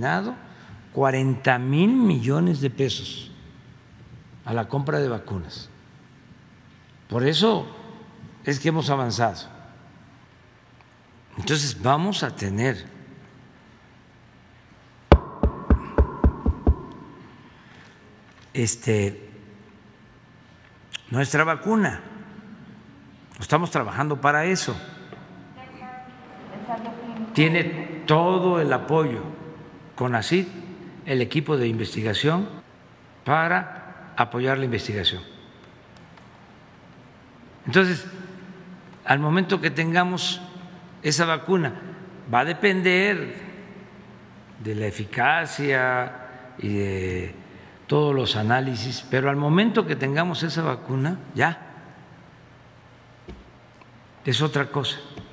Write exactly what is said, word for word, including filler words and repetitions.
destinado cuarenta mil millones de pesos a la compra de vacunas. Por eso es que hemos avanzado. Entonces vamos a tener este, nuestra vacuna. Estamos trabajando para eso. Tiene todo el apoyo CONACYT, el equipo de investigación, para apoyar la investigación. Entonces, al momento que tengamos esa vacuna, va a depender de la eficacia y de todos los análisis, pero al momento que tengamos esa vacuna, ya es otra cosa.